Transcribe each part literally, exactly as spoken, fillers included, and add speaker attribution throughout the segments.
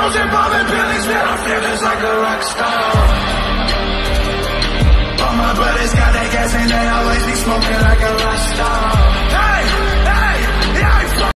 Speaker 1: bottles and popping pills, man, I feel just like a rock star. All my brothers got that gas and they always be smoking like a rock star. Hey, hey, yeah, I fuck.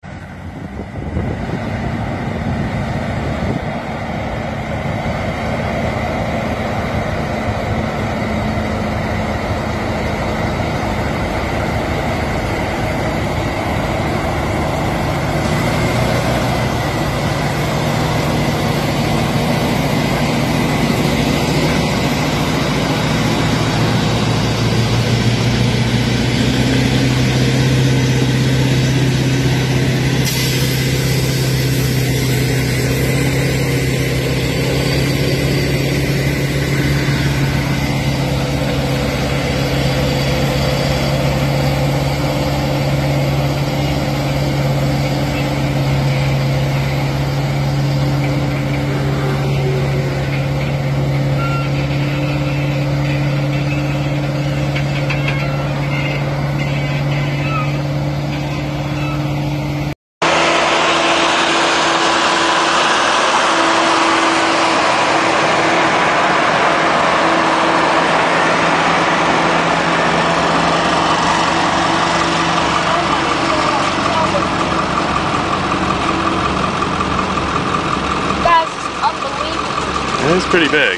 Speaker 2: It's pretty big.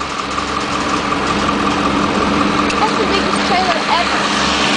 Speaker 3: That's the biggest trailer ever.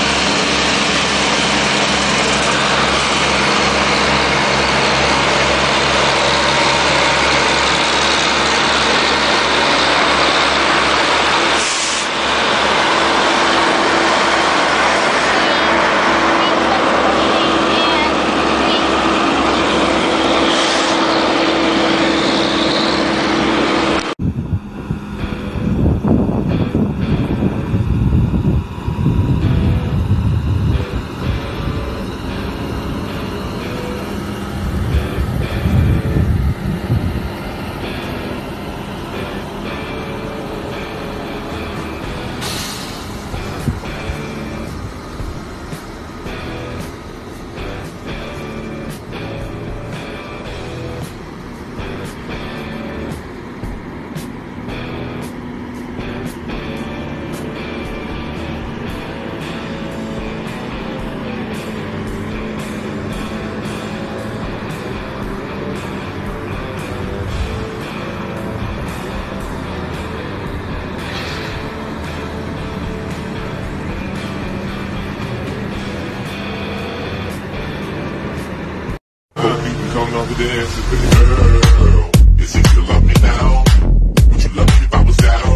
Speaker 4: Come over there, girl. Is it you love me now? Would you love me if I was down?